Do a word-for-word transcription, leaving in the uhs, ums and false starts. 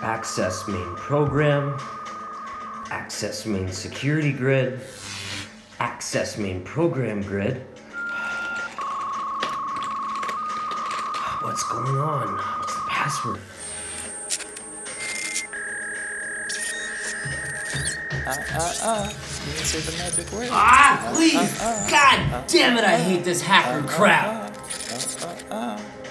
Access main program. Access main security grid. Access main program grid. What's going on? What's the password? Uh, uh, uh. You can say the magic word. Ah, please! Uh, uh, uh, God uh, damn it, I uh, hate this uh, hacker uh, crap! uh, uh, uh, uh.